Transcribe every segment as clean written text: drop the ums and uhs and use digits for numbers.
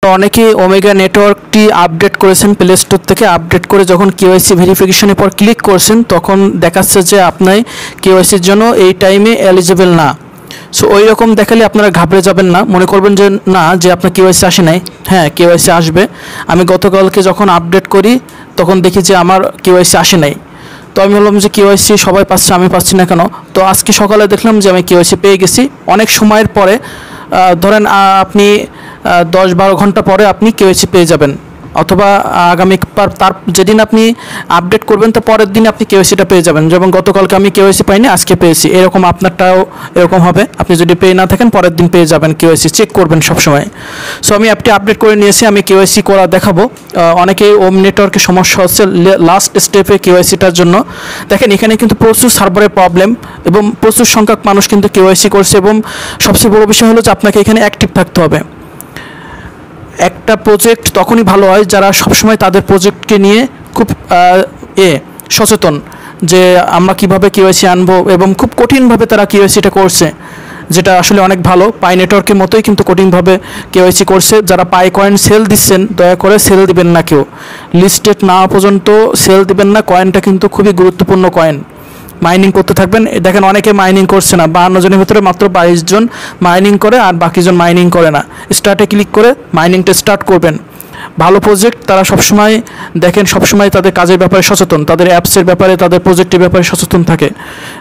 অনেকে ওমেগা নেটওয়ার্কটি আপডেট করেছেন প্লে স্টোর থেকে। আপডেট করে যখন কেওয়াইসি ভেরিফিকেশনের পর ক্লিক করছেন তখন দেখাচ্ছে যে আপনি কেওয়াইসির জন্য এই টাইমে এলিজিবল না। সো ওই রকম দেখালে আপনারা ঘাবড়ে যাবেন না, মনে করবেন যে না যে আপনার কেওয়াইসি আসে নাই। হ্যাঁ, কেওয়াইসি আসবে। আমি গতকালকে যখন আপডেট করি তখন দেখি যে আমার কেওয়াইসি আসে নাই। তো আমি বললাম যে কেওয়াইসি সবাই পাচ্ছে, আমি পাচ্ছি না কেন। তো আজকে সকালে দেখলাম যে আমি কেওয়াইসি পেয়ে গেছি। অনেক সময়ের পরে ধরেন আপনি 10-12 ঘন্টা পরে আপনি কেওয়াইসি পেয়ে যাবেন, অথবা আগামী তার যেদিন আপনি আপডেট করবেন তো পরের দিন আপনি কেওয়াইসিটা পেয়ে যাবেন। যেমন গতকালকে আমি কেওয়াইসি পাইনি, আজকে পেয়েছি। এরকম আপনারটাও এরকম হবে। আপনি যদি পেয়ে না থাকেন পরের দিন পেয়ে যাবেন। কেওয়াইসি চেক করবেন সবসময়। সো আমি অ্যাপটি আপডেট করে নিয়েছি, আমি কেওয়াইসি করা দেখাবো। অনেকেই ওম নেটওয়ার্কের সমস্যা হচ্ছে লাস্ট স্টেপে কেওয়াইসিটার জন্য। দেখেন এখানে কিন্তু প্রচুর সার্ভারের প্রবলেম এবং প্রচুর সংখ্যক মানুষ কিন্তু কেওয়াইসি করছে, এবং সবচেয়ে বড় বিষয় হলো যে আপনাকে এখানে অ্যাক্টিভ থাকতে হবে। একটা প্রজেক্ট তখনই ভালো হয় যারা সবসময় তাদের প্রজেক্টকে নিয়ে খুব সচেতন যে আমরা কিভাবে কেওয়াইসি আনবো, এবং খুব কঠিনভাবে তারা কেওয়াইসিটা করছে, যেটা আসলে অনেক ভালো। পাই নেটওয়ার্কের মতোই কিন্তু কঠিনভাবে কেওয়াইসি করছে। যারা পাই কয়েন সেল দিচ্ছেন দয়া করে সেল দিবেন না, কেউ লিস্টেড না পর্যন্ত সেল দিবেন না। কয়েনটা কিন্তু খুবই গুরুত্বপূর্ণ কয়েন। মাইনিং করতে থাকবেন। দেখেন অনেকে মাইনিং করছে না, 52 জনের ভিতরে মাত্র 22 জন মাইনিং করে, আর বাকিজন মাইনিং করে না। স্টার্টে ক্লিক করে মাইনিংটা স্টার্ট করবেন। ভালো প্রজেক্ট তারা সবসময় দেখেন, সবসময় তাদের কাজের ব্যাপারে সচেতন, তাদের অ্যাপসের ব্যাপারে, তাদের প্রজেক্টের ব্যাপারে সচেতন থাকে।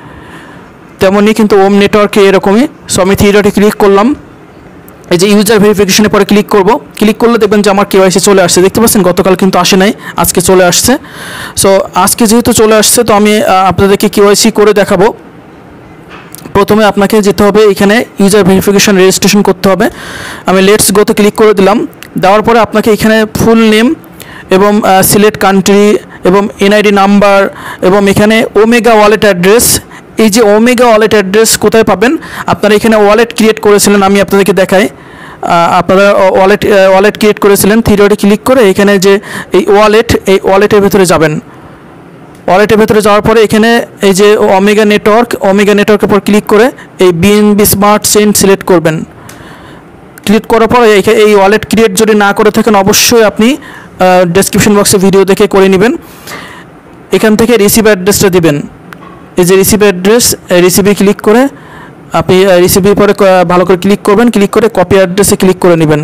তেমনই কিন্তু ওম নেটওয়ার্কে এরকমই। সো আমি থ্রি ডটে ক্লিক করলাম, এই যে ইউজার ভেরিফিকেশনের পরে ক্লিক করব। ক্লিক করলে দেখবেন যে আমার কেওয়াইসি চলে আসছে। দেখতে পাচ্ছেন গতকাল কিন্তু আসে নাই, আজকে চলে আসছে। সো আজকে যেহেতু চলে আসছে তো আমি আপনাদেরকে কেওয়াইসি করে দেখাবো। প্রথমে আপনাকে যেতে হবে এখানে ইউজার ভেরিফিকেশন রেজিস্ট্রেশন করতে হবে। আমি লেটস গোতে ক্লিক করে দিলাম। দেওয়ার পরে আপনাকে এখানে ফুল নেম এবং সিলেক্ট কান্ট্রি এবং এনআইডি নাম্বার এবং এখানে ওমেগা ওয়ালেট অ্যাড্রেস। এই যে ওমেগা ওয়ালেট অ্যাড্রেস কোথায় পাবেন, আপনারা এখানে ওয়ালেট ক্রিয়েট করেছিলেন, আমি আপনাদেরকে দেখাই। আপনারা ওয়ালেট ক্রিয়েট করেছিলেন। থ্রি ডটে ক্লিক করে এখানে যে এই ওয়ালেটের ভেতরে যাবেন। ওয়ালেটের ভেতরে যাওয়ার পরে এখানে এই যে ওমেগা নেটওয়ার্কের পর ক্লিক করে এই বিএনবি স্মার্ট চেইন সিলেক্ট করবেন। ক্লিক করার পরে এই ওয়ালেট ক্রিয়েট যদি না করে থাকেন অবশ্যই আপনি ডেসক্রিপশন বক্সে ভিডিও দেখে করে নেবেন। এখান থেকে রিসিভ অ্যাড্রেসটা দিবেন। এই যে রিসিভ অ্যাড্রেস, রিসিভে ক্লিক করে আপনি রিসিভের পরে ভালো করে ক্লিক করবেন। ক্লিক করে কপি অ্যাড্রেসে ক্লিক করে নেবেন।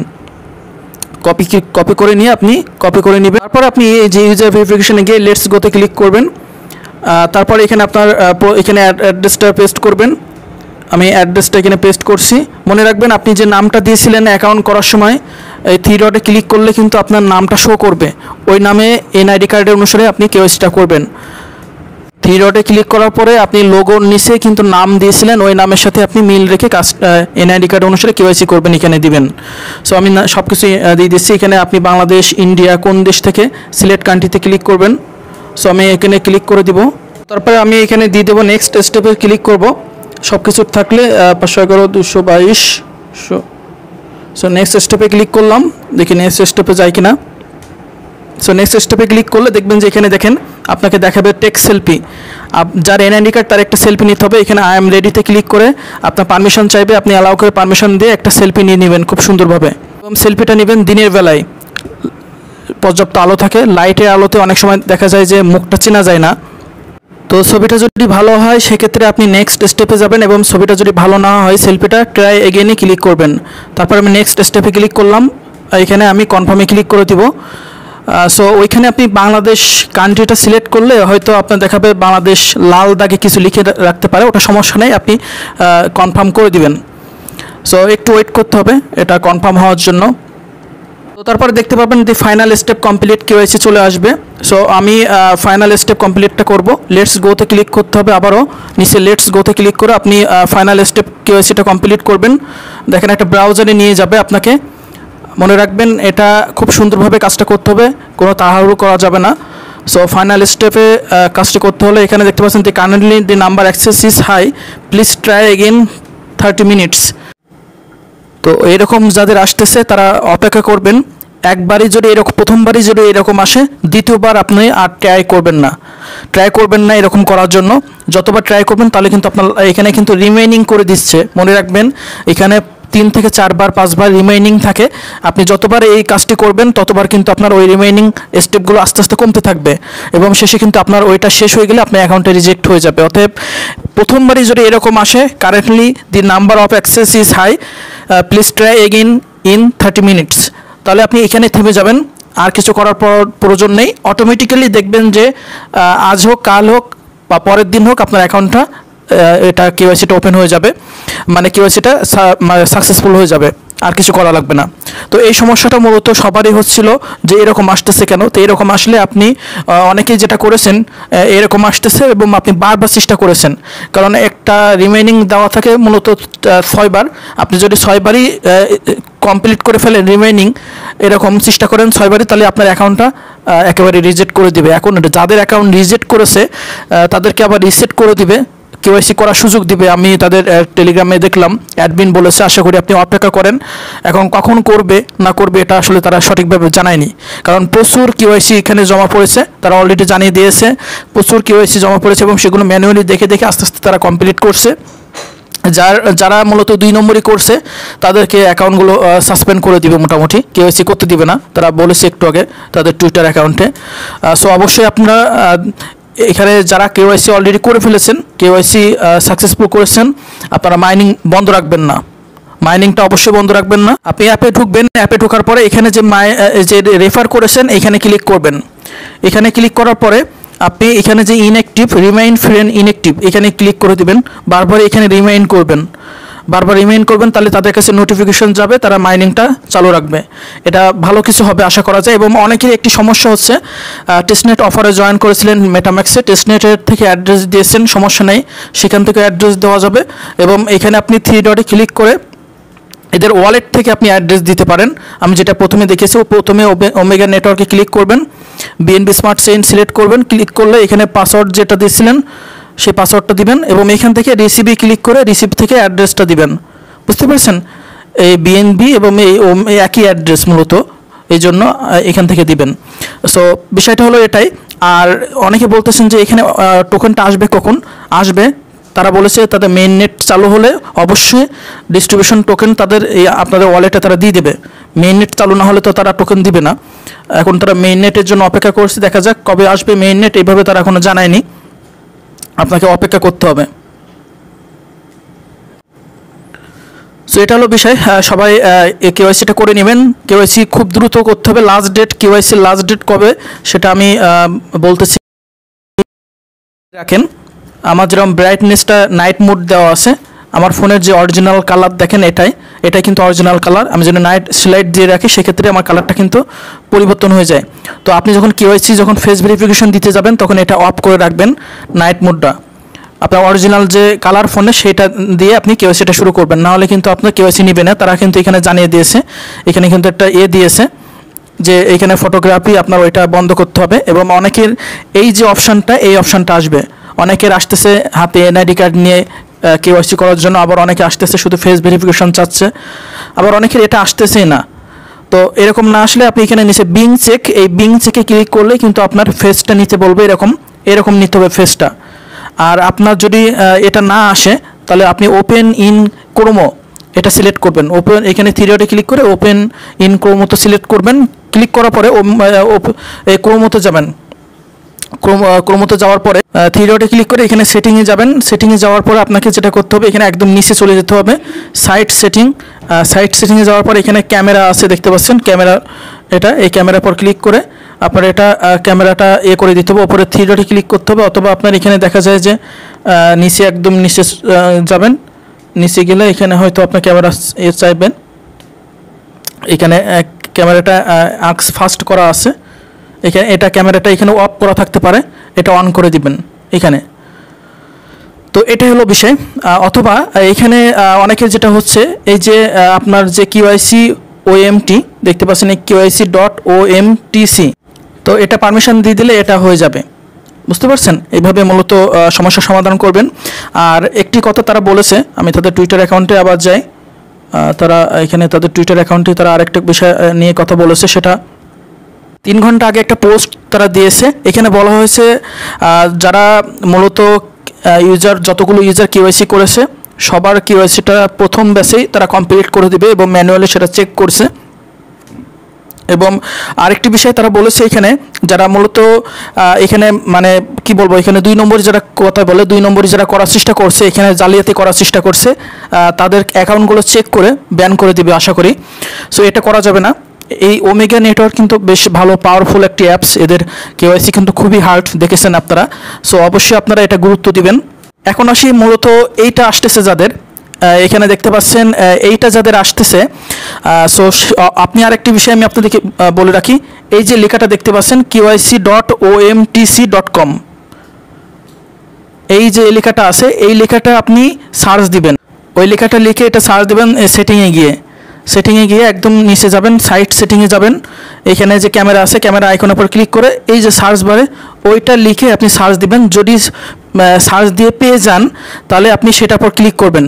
কপি করে নিয়ে আপনি কপি করে নেবেন। তারপর আপনি এই যে ইউজার ভেরিফিকেশনে গিয়ে লেটস গোতে ক্লিক করবেন। তারপরে এখানে আপনার এখানে অ্যাড্রেসটা পেস্ট করবেন। আমি অ্যাড্রেসটা এখানে পেস্ট করছি। মনে রাখবেন আপনি যে নামটা দিয়েছিলেন অ্যাকাউন্ট করার সময় এই থ্রি ডটে ক্লিক করলে কিন্তু আপনার নামটা শো করবে। ওই নামে এনআইডি কার্ডের অনুসারে আপনি কেওয়াইসিটা করবেন। থ্রি ডটে ক্লিক করার পরে আপনি লোগোর নিচে কিন্তু নাম দিয়েছিলেন, ওই নামের সাথে আপনি মিল রেখে এনআইডি কার্ড অনুসারে কেওয়াইসি করবেন, এখানে দিবেন। সো আমি সব কিছু দিয়ে দিচ্ছি। এখানে আপনি বাংলাদেশ, ইন্ডিয়া, কোন দেশ থেকে সিলেক্ট কান্ট্রিতে ক্লিক করবেন। সো আমি এখানে ক্লিক করে দিব। তারপরে আমি এখানে দিয়ে দেবো নেক্সট স্টেপে ক্লিক করব। সব কিছু থাকলে 511-222। সো নেক্সট স্টেপে ক্লিক করলাম, দেখি নেক্সট স্টেপে যাই কিনা। সো নেক্সট স্টেপে ক্লিক করলে দেখবেন যে এখানে দেখেন আপনাকে দেখাবে টেক সেলফি। যার এনআইডি কার্ড তার একটা সেলফি নিতে হবে। এখানে আই এম রেডিতে ক্লিক করে আপনার পারমিশন চাইবে, আপনি অ্যালাউ করে পারমিশন দিয়ে একটা সেলফি নিয়ে নেবেন খুব সুন্দরভাবে। এবং সেলফিটা নেবেন দিনের বেলায়, পর্যাপ্ত আলো থাকে। লাইটের আলোতে অনেক সময় দেখা যায় যে মুখটা চেনা যায় না। তো ছবিটা যদি ভালো হয় সেক্ষেত্রে আপনি নেক্সট স্টেপে যাবেন, এবং ছবিটা যদি ভালো না হয় সেলফিটা ট্রাই এগেইনে ক্লিক করবেন। তারপর আমি নেক্সট স্টেপে ক্লিক করলাম। এখানে আমি কনফার্মে ক্লিক করে দিব। সো ওইখানে আপনি বাংলাদেশ কান্ট্রিটা সিলেক্ট করলে হয়তো আপনার দেখাবে বাংলাদেশ লাল দাগে কিছু লিখে রাখতে পারে, ওটা সমস্যা নেই, আপনি কনফার্ম করে দিবেন। সো একটু ওয়েট করতে হবে এটা কনফার্ম হওয়ার জন্য। তো তারপরে দেখতে পাবেন যে ফাইনাল স্টেপ কমপ্লিট কেওয়াইসি চলে আসবে। সো আমি ফাইনাল স্টেপ কমপ্লিটটা করব। লেটস গোতে ক্লিক করতে হবে, আবারও নিচে লেটস গোতে ক্লিক করে আপনি ফাইনাল স্টেপ কেওয়াইসিটা কমপ্লিট করবেন। দেখেন একটা ব্রাউজারে নিয়ে যাবে আপনাকে। মনে রাখবেন এটা খুব সুন্দরভাবে কাজটা করতে হবে, কোনো তাড়াহুড়ো করা যাবে না। সো ফাইনাল স্টেপে কাজটি করতে হলে এখানে দেখতে পাচ্ছেন যে currently the number access is high, please try again 30 minutes. তো এরকম যাদের আসতেছে তারা অপেক্ষা করবেন। একবারই যদি এরকম, প্রথমবারই যদি এরকম আসে, দ্বিতীয়বার আপনি আর ট্রাই করবেন না এরকম করার জন্য। যতবার ট্রাই করবেন তাহলে কিন্তু আপনার এখানে কিন্তু রিমেইনিং করে দিচ্ছে। মনে রাখবেন এখানে 3 থেকে 4 বার 5 বার রিমাইনিং থাকে। আপনি যতবার এই কাজটি করবেন ততবার কিন্তু আপনার ওই রিমাইনিং স্টেপগুলো আস্তে আস্তে কমতে থাকবে এবং শেষে কিন্তু আপনার ওইটা শেষ হয়ে গেলে আপনার অ্যাকাউন্টে রিজেক্ট হয়ে যাবে। অতএব প্রথমবারই যদি এরকম আসে, currently the number of access is high, please try again in 30 minutes, তাহলে আপনি এখানে থেমে যাবেন, আর কিছু করার প্রয়োজন নেই। অটোমেটিক্যালি দেখবেন যে আজ হোক কাল হোক বা পরের দিন হোক আপনার অ্যাকাউন্টটা এটা কেওয়াইসিটা ওপেন হয়ে যাবে, মানে কেওয়াইসিটা সাকসেসফুল হয়ে যাবে, আর কিছু করা লাগবে না। তো এই সমস্যাটা মূলত সবারই হচ্ছিল যে এরকম আসতেছে কেন। তো এরকম আসলে আপনি অনেকেই যেটা করেছেন এরকম আসতেছে এবং আপনি বারবার চেষ্টা করেছেন, কারণ একটা রিমেইনিং দেওয়া থাকে মূলত 6 বার। আপনি যদি 6 বারই কমপ্লিট করে ফেলেন রিমেইনিং, এরকম চেষ্টা করেন 6 বারই, তাহলে আপনার অ্যাকাউন্টটা একেবারে রিজেক্ট করে দিবে। এখন যাদের অ্যাকাউন্ট রিজেক্ট করেছে তাদেরকে আবার রিসেট করে দিবে, কেওয়াইসি করার সুযোগ দিবে। আমি তাদের টেলিগ্রামে দেখলাম অ্যাডমিন বলেছে, আশা করি আপনি অপেক্ষা করেন। এখন কখন করবে না করবে এটা আসলে তারা সঠিকভাবে জানায়নি, কারণ প্রচুর কেওয়াইসি এখানে জমা পড়েছে, তারা অলরেডি জানিয়ে দিয়েছে প্রচুর কেওয়াইসি জমা পড়েছে এবং সেগুলো ম্যানুয়ালি দেখে দেখে আস্তে আস্তে তারা কমপ্লিট করছে। যারা মূলত 2 নম্বরই করছে তাদেরকে অ্যাকাউন্টগুলো সাসপেন্ড করে দিবে, মোটামুটি কেওয়াইসি করতে দিবে না, তারা বলেছে একটু আগে তাদের টুইটার অ্যাকাউন্টে। সো অবশ্যই আপনারা এখানে যারা কেওয়াইসি অলরেডি করে ফেলেছেন, কেওয়াইসি সাকসেসফুল করেছেন, আপনারা মাইনিং বন্ধ রাখবেন না, মাইনিংটা অবশ্যই বন্ধ রাখবেন না। আপনি অ্যাপে ঢুকবেন, অ্যাপে ঢোকার পরে এখানে যে রেফার করেছেন এখানে ক্লিক করবেন। এখানে ক্লিক করার পরে আপনি এখানে যে ইনঅ্যাক্টিভ, রিমাইন্ড ফ্রেন্ড ইনঅ্যাক্টিভ, এখানে ক্লিক করে দিবেন। বারবার এখানে রিমাইন্ড করবেন, বারবার রিমাইন্ড করবেন, তাহলে তাদের কাছে নোটিফিকেশন যাবে, তারা মাইনিংটা চালু রাখবে। এটা ভালো কিছু হবে আশা করা যায়। এবং অনেকের একটি সমস্যা হচ্ছে, টেস্টনেট অফারে জয়েন করেছিলেন মেটাম্যাক্সে, টেস্টনেটের থেকে অ্যাড্রেস দিয়েছেন, সমস্যা নেই, সেখান থেকে অ্যাড্রেস দেওয়া যাবে। এবং এখানে আপনি 3 ডটে ক্লিক করে এদের ওয়ালেট থেকে আপনি অ্যাড্রেস দিতে পারেন। আমি যেটা প্রথমে দেখেছি, প্রথমে ওমেগা নেটওয়ার্কে ক্লিক করবেন, বিএনবি স্মার্ট চেইন সিলেক্ট করবেন, ক্লিক করলে এখানে পাসওয়ার্ড যেটা দিয়েছিলেন সেই পাসওয়ার্ডটা দিবেন এবং এখান থেকে রিসিভে ক্লিক করে রিসিভ থেকে অ্যাড্রেসটা দিবেন। বুঝতে পারছেন, এই বিএনবি এবং এই একই অ্যাড্রেস মূলত, এই জন্য এখান থেকে দিবেন। সো বিষয়টা হলো এটাই। আর অনেকে বলতেছেন যে এখানে টোকেনটা আসবে, কখন আসবে, তারা বলেছে তাদের মেইন নেট চালু হলে অবশ্যই ডিস্ট্রিবিউশন টোকেন তাদের আপনাদের ওয়ালেটে তারা দিয়ে দেবে। মেইন নেট চালু না হলে তো তারা টোকেন দিবে না। এখন তারা মেইন নেটের জন্য অপেক্ষা করছে, দেখা যাক কবে আসবে মেইন নেট, এইভাবে তারা এখনও জানায়নি, আপনাকে অপেক্ষা করতে হবে। সো এটা হলো বিষয়, সবাই কেওয়াইসিটা করে নেবেন। কেওয়াইসি খুব দ্রুত করতে হবে। লাস্ট ডেট, কেওয়াইসির লাস্ট ডেট কবে সেটা আমি বলতেছি, রাখেন। আমার যেরকম ব্রাইটনেসটা নাইট মোড দেওয়া আছে, আমার ফোনের যে অরিজিনাল কালার দেখেন এটাই কিন্তু অরিজিনাল কালার। আমি যদি নাইট স্লাইড দিয়ে রাখি সেক্ষেত্রে আমার কালারটা কিন্তু পরিবর্তন হয়ে যায়। তো আপনি যখন কেওয়াইসি যখন ফেস ভেরিফিকেশন দিতে যাবেন তখন এটা অফ করে রাখবেন, নাইট মোডটা। আপনার অরিজিনাল যে কালার ফোনে সেটা দিয়ে আপনি কেওয়াইসিটা শুরু করবেন, নাহলে কিন্তু আপনার কেওয়াইসি নেবে না। তারা কিন্তু এখানে জানিয়ে দিয়েছে, এখানে কিন্তু একটা দিয়েছে যে এখানে ফটোগ্রাফি আপনার ওইটা বন্ধ করতে হবে। এবং অনেকের এই যে অপশানটা, এই অপশানটা আসবে, অনেকের আসতেছে হাতে এনআইডি কার্ড নিয়ে কেওয়াইসি করার জন্য, আবার অনেকে আসতেছে শুধু ফেস ভেরিফিকেশন চাচ্ছে, আবার অনেকের এটা আসতেছেই না। তো এরকম না আসলে আপনি এখানে নিচে বিং চেক, এই বিং চেকে ক্লিক করলে কিন্তু আপনার ফেসটা নিতে বলবে, এরকম নিতে হবে ফেসটা। আর আপনার যদি এটা না আসে তাহলে আপনি ওপেন ইন ক্রোমো এটা সিলেক্ট করবেন। ওপেন, এখানে 3 ডটে ক্লিক করে ওপেন ইন ক্রোমোতে সিলেক্ট করবেন। ক্লিক করার পরে ক্রোমোতে যাবেন। ক্রোমোতে যাওয়ার পরে 3 ডটে ক্লিক করে এখানে সেটিংয়ে যাবেন। সেটিংয়ে যাওয়ার পরে আপনাকে যেটা করতে হবে, এখানে একদম নিচে চলে যেতে হবে, সাইট সেটিংয়ে যাওয়ার পরে এখানে ক্যামেরা আছে দেখতে পাচ্ছেন, ক্যামেরা, এই ক্যামেরার পর ক্লিক করে আপনার এটা ক্যামেরাটা করে দিতে হবে। ওপরে 3 ডটে ক্লিক করতে হবে, অথবা আপনার এখানে দেখা যায় যে নিচে একদম নিচে যাবেন, নিচে গেলে এখানে হয়তো আপনার ক্যামেরা চাইবেন, এখানে ক্যামেরাটা আক্স ফাস্ট করা আছে, এখানে এটা ক্যামেরাটা এখানে অফ করা থাকতে পারে, এটা অন করে দিবেন এখানে। তো এটাই হলো বিষয়। অথবা এখানে অনেকের যেটা হচ্ছে, এই যে আপনার যে কেওয়াইসি ওএমটি দেখতে পাচ্ছেন, এই KYC.OMTC, তো এটা পারমিশন দিয়ে দিলে এটা হয়ে যাবে। বুঝতে পারছেন, এইভাবে মূলত সমস্যার সমাধান করবেন। আর একটি কথা তারা বলেছে, আমি তাদের টুইটার অ্যাকাউন্টে আবার যাই, তারা এখানে তাদের টুইটার অ্যাকাউন্টে তারা আরেকটা বিষয় নিয়ে কথা বলেছে, সেটা 3 ঘন্টা আগে একটা পোস্ট তারা দিয়েছে। এখানে বলা হয়েছে যারা মূলত যতগুলো ইউজার কেওয়াইসি করেছে সবার কেওয়াইসিটা প্রথম ব্যাচেই তারা কমপ্লিট করে দিবে এবং ম্যানুয়ালি সেটা চেক করছে। এবং আরেকটি বিষয় তারা বলেছে এখানে যারা মূলত এখানে মানে কি বলবো, এখানে 2 নম্বর যারা কথা বলে 2 নম্বরই যারা করার চেষ্টা করছে, এখানে জালিয়াতি করার চেষ্টা করছে, তাদের অ্যাকাউন্টগুলো চেক করে ব্যান করে দিবে আশা করি। সো এটা করা যাবে না। এই ওমেগা নেটওয়ার্ক কিন্তু বেশ ভালো পাওয়ারফুল একটি অ্যাপস, এদের কেওয়াইসি কিন্তু খুবই হার্ড, দেখেছেন আপনারা। সো অবশ্যই আপনারা এটা গুরুত্ব দিবেন। এখন আসি মূলত এইটা আসতেছে যাদের, এখানে দেখতে পাচ্ছেন এইটা যাদের আসতেছে। সো আপনি আরেকটি বিষয় আমি আপনাদেরকে বলে রাখি, এই যে লেখাটা দেখতে পাচ্ছেন kyc.omtc.com, এই যে লেখাটা আছে এই লেখাটা আপনি সার্চ দিবেন, ওই লেখাটা লিখে এটা সার্চ দেবেন সেটিংয়ে গিয়ে একদম নিচে যাবেন, সাইট সেটিংয়ে যাবেন, এখানে যে ক্যামেরা আছে ক্যামেরা আইকনের উপর ক্লিক করে এই যে সার্চ বারে ওইটা লিখে আপনি সার্চ দিবেন। যদি সার্চ দিয়ে পেয়ে যান তাহলে আপনি সেটার পর ক্লিক করবেন,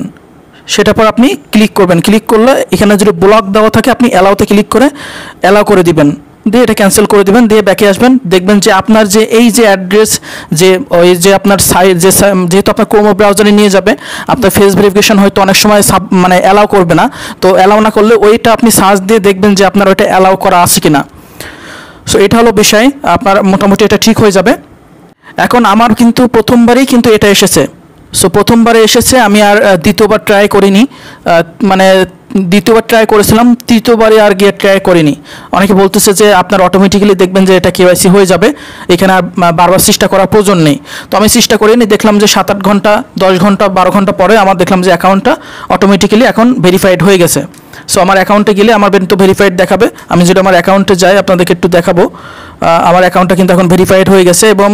ক্লিক করলে এখানে যদি ব্লক দেওয়া থাকে আপনি অ্যালাউতে ক্লিক করে অ্যালাউ করে দিবেন, দিয়ে এটা ক্যান্সেল করে দিবেন, দিয়ে ব্যাকে আসবেন। দেখবেন যে আপনার যে এই যে অ্যাড্রেস যে ওই যে আপনার সাইট যেহেতু আপনার ক্রোম ব্রাউজারে নিয়ে যাবে, আপনার ফেস ভেরিফিকেশন হয়তো অনেক সময় মানে অ্যালাউ করবে না, তো অ্যালাউ না করলে ওইটা আপনি সার্চ দিয়ে দেখবেন যে আপনার ওইটা অ্যালাউ করা আছে কিনা। সো এটা হলো বিষয়, আপনার মোটামুটি এটা ঠিক হয়ে যাবে। এখন আমার কিন্তু প্রথমবারই কিন্তু এটা এসেছে। সো প্রথমবারে এসেছে, আমি আর দ্বিতীয়বার ট্রাই করিনি, মানে দ্বিতীয়বার ট্রাই করেছিলাম, তৃতীয়বারে আর গিয়ে ট্রাই করিনি। অনেকে বলতেছে যে আপনার অটোমেটিক্যালি দেখবেন যে এটা কেওয়াইসি হয়ে যাবে, এখানে আর বারবার চেষ্টা করার প্রয়োজন নেই। তো আমি চেষ্টা করিনি, দেখলাম যে 7-8 ঘন্টা 10 ঘন্টা 12 ঘন্টা পরে আমার দেখলাম যে অ্যাকাউন্টটা অটোমেটিক্যালি এখন ভেরিফাইড হয়ে গেছে। সো আমার অ্যাকাউন্টে গেলে আমার কিন্তু ভেরিফাইড দেখাবে। আমি যদি আমার অ্যাকাউন্টে যাই আপনাদেরকে একটু দেখাবো, আমার অ্যাকাউন্টটা কিন্তু এখন ভেরিফাইড হয়ে গেছে। এবং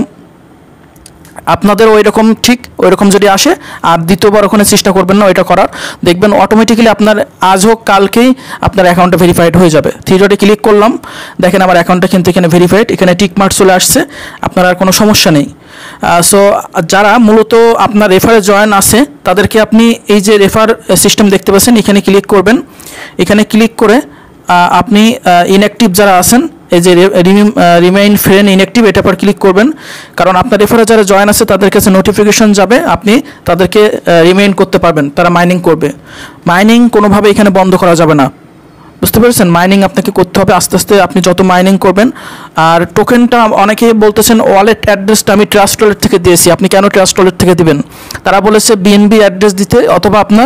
আপনাদের ওই রকম যদি আসে আর দ্বিতীয়বার ওখানে চেষ্টা করবেন না ওইটা করার, দেখবেন অটোমেটিক্যালি আপনার আজ হোক কালকেই আপনার অ্যাকাউন্টটা ভেরিফাইড হয়ে যাবে। 3 ডটে ক্লিক করলাম, দেখেন আমার অ্যাকাউন্টটা কিন্তু এখানে ভেরিফাইড, এখানে টিক মার্ক চলে আসছে, আপনার আর কোনো সমস্যা নেই। সো যারা মূলত আপনার রেফারে জয়েন আছে তাদেরকে আপনি এই যে রেফার সিস্টেম দেখতে পাচ্ছেন এখানে ক্লিক করবেন, এখানে ক্লিক করে আপনি ইনঅ্যাক্টিভ যারা আছেন এই যে রিমাইন্ড ফ্রেন্ড ইনঅ্যাক্টিভ এটার পর ক্লিক করবেন, কারণ আপনার রেফারে যারা জয়েন আছে তাদের কাছে নোটিফিকেশন যাবে, আপনি তাদেরকে রিমাইন্ড করতে পারবেন, তারা মাইনিং করবে। মাইনিং কোনোভাবে এখানে বন্ধ করা যাবে না, বুঝতে পেরেছেন? মাইনিং আপনাকে করতে হবে আস্তে আস্তে, আপনি যত মাইনিং করবেন। আর টোকেনটা অনেকে বলতেছেন ওয়ালেট অ্যাড্রেসটা আমি ট্রাস্ট ওয়ালেট থেকে দিয়েছি, আপনি কেন ট্রাস্ট ওয়ালেট থেকে দিবেন? তারা বলেছে বিএনবি অ্যাড্রেস দিতে, অথবা আপনার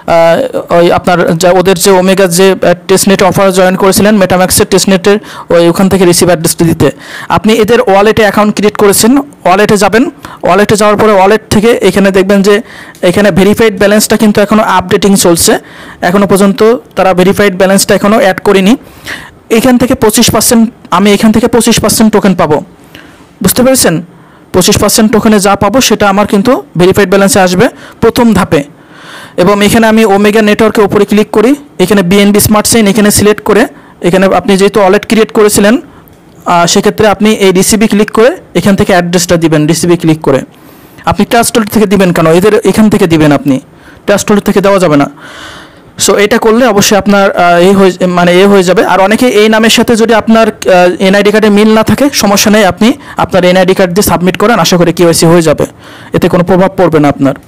ওদের যে ওমেগার যে টেস্টনেট অফার জয়েন করেছিলেন মেটাম্যাক্সের টেস্টনেটের ওখান থেকে রিসিভ অ্যাড্রেসটা দিতে। আপনি এদের ওয়ালেটে অ্যাকাউন্ট ক্রিয়েট করেছেন, ওয়ালেটে যাবেন, ওয়ালেটে যাওয়ার পরে ওয়ালেট থেকে এখানে দেখবেন যে এখানে ভেরিফাইড ব্যালেন্সটা কিন্তু এখনও আপডেটিং চলছে, এখনও পর্যন্ত তারা ভেরিফাইড ব্যালেন্সটা এখনও অ্যাড করিনি। এখান থেকে 25%, আমি এখান থেকে 25% টোকেন পাবো, বুঝতে পেরেছেন? 25% টোকেনে যা পাবো সেটা আমার কিন্তু ভেরিফাইড ব্যালেন্সে আসবে প্রথম ধাপে। এবং এখানে আমি ওমেগা নেটওয়ার্কের উপরে ক্লিক করি, এখানে বিএনবি স্মার্ট চেইন এখানে সিলেক্ট করে, এখানে আপনি যেহেতু ওয়ালেট ক্রিয়েট করেছিলেন সেক্ষেত্রে আপনি এই রিসিবি ক্লিক করে এখান থেকে অ্যাড্রেসটা দিবেন। রিসিবি ক্লিক করে আপনি ট্রাস্ট ওয়ালেট থেকে দিবেন কেন, এদের এখান থেকে দিবেন, আপনি ট্রাস্ট ওয়ালেট থেকে দেওয়া যাবে না। সো এটা করলে অবশ্যই আপনার এ হয়ে যাবে। আর অনেকে এই নামের সাথে যদি আপনার এনআইডি কার্ডে মিল না থাকে সমস্যা নেই, আপনি আপনার এনআইডি কার্ড দিয়ে সাবমিট করেন, আশা করি কেওয়াইসি হয়ে যাবে, এতে কোনো প্রভাব পড়বে না আপনার।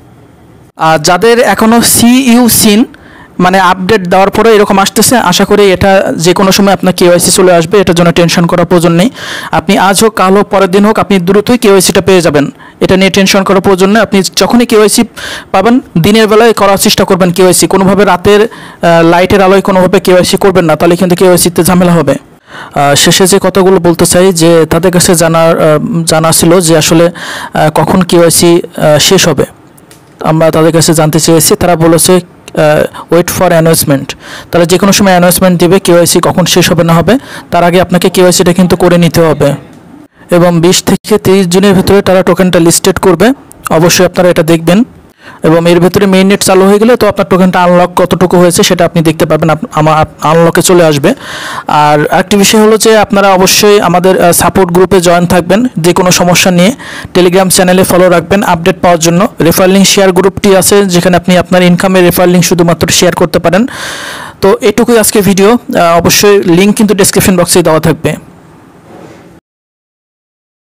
আর যাদের এখনও সিইউ মানে আপডেট দেওয়ার পরে এরকম আসতেছে, আশা করি এটা যে কোনো সময় আপনার কেওয়াইসি চলে আসবে, এটার জন্য টেনশন করার প্রয়োজন নেই। আপনি আজ হোক কাল হোক পরের দিন হোক আপনি দ্রুতই কেওয়াইসিটা পেয়ে যাবেন, এটা নিয়ে টেনশন করার প্রয়োজন নেই। আপনি যখনই কেওয়াইসি পাবেন দিনের বেলায় করার চেষ্টা করবেন কেওয়াইসি, কোনোভাবে রাতের লাইটের আলোয় কোনোভাবে কেওয়াইসি করবেন না, তাহলে কিন্তু কেওয়াইসিতে ঝামেলা হবে। শেষে যে কথাগুলো বলতে চাই যে তাদের কাছে জানা ছিল যে আসলে কখন কেওয়াইসি শেষ হবে, আমরা তাদের কাছে জানতে চেয়েছি, তারা বলেছে ওয়েট ফর অ্যানাউন্সমেন্ট, তারা যে কোনো সময় অ্যানাউন্সমেন্ট দেবে কেওয়াইসি কখন শেষ হবে না হবে, তার আগে আপনাকে কেওয়াইসিটা কিন্তু করে নিতে হবে। এবং 20 থেকে 30 দিনের ভিতরে তারা টোকেনটা লিস্টেড করবে, অবশ্যই আপনারা এটা দেখবেন। এবং এর ভিতরে মেইন নেট চালু হয়ে গেলে তো আপনার টোকেনটা আনলক কতটুকু হয়েছে সেটা আপনি দেখতে পাবেন, আমার আনলকে চলে আসবে। আর আরেকটি বিষয় হলো যে আপনারা অবশ্যই আমাদের সাপোর্ট গ্রুপে জয়েন থাকবেন, যে কোনো সমস্যা নিয়ে টেলিগ্রাম চ্যানেলে ফলো রাখবেন আপডেট পাওয়ার জন্য। রেফার লিঙ্ক শেয়ার গ্রুপটি আছে যেখানে আপনি আপনার ইনকামের রেফার লিঙ্ক শুধুমাত্র শেয়ার করতে পারেন। তো এটুকুই আজকে ভিডিও, অবশ্যই লিঙ্ক কিন্তু ডেসক্রিপশন বক্সে দেওয়া থাকবে।